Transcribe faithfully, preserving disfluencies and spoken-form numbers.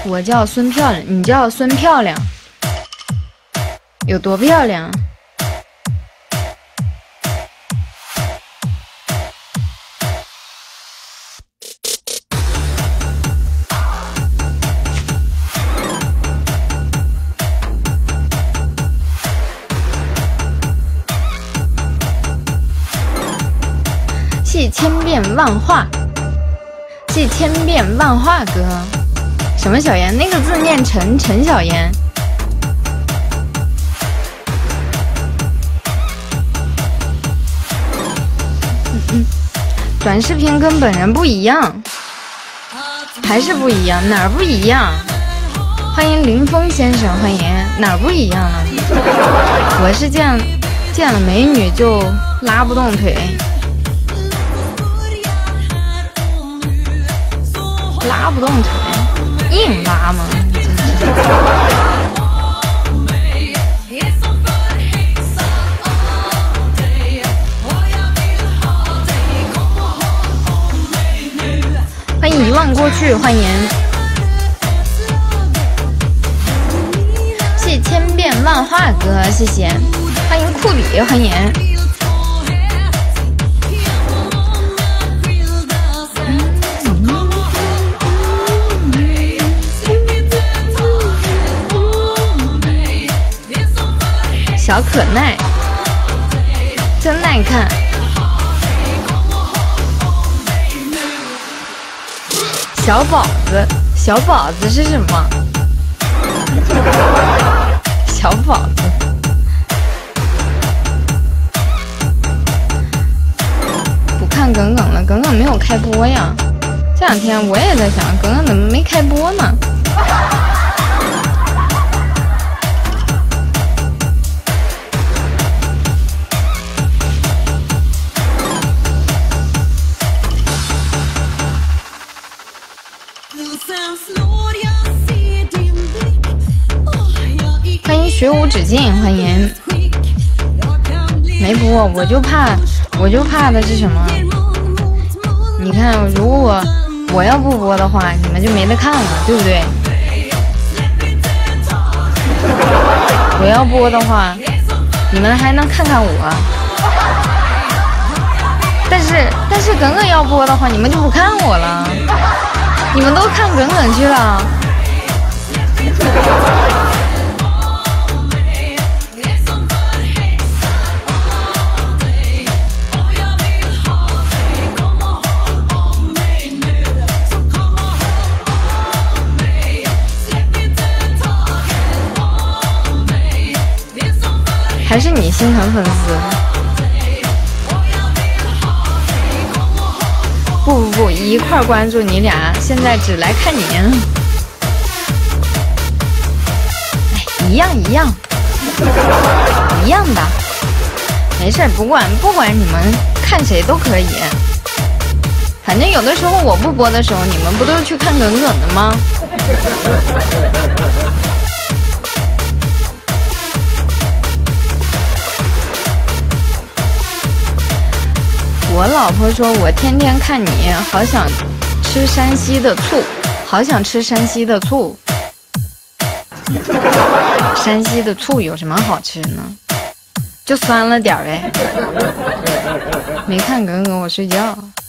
我叫孙漂亮，你叫孙漂亮，有多漂亮？谢千变万化，谢千变万化哥。什么小妍？那个字念陈陈小妍。嗯嗯，短视频跟本人不一样，还是不一样，哪儿不一样？欢迎林峰先生，欢迎，哪儿不一样了？我是见见了美女就拉不动腿。拉不动腿，硬拉吗？欢迎遗忘过去，欢迎，谢谢千变万化哥，谢谢，欢迎库里，欢迎。小可耐，真耐看。小宝子，小宝子是什么？小宝子。不看耿耿了，耿耿没有开播呀。这两天我也在想，耿耿怎么没开播呢？欢迎学无止境，欢迎。没播，我就怕，我就怕的是什么？你看，如果我要不播的话，你们就没得看了，对不对？我要播的话，你们还能看看我。但是，但是耿耿要播的话，你们就不看我了。你们都看耿耿去了。还是你心疼粉丝？不不不，一块关注你俩，现在只来看你。哎，一样一样，一样的，没事，不管不管你们看谁都可以。反正有的时候我不播的时候，你们不都是去看耿耿的吗？我老婆说我天天看你，好想吃山西的醋，好想吃山西的醋。山西的醋有什么好吃呢？就酸了点儿呗。没看耿耿我睡觉。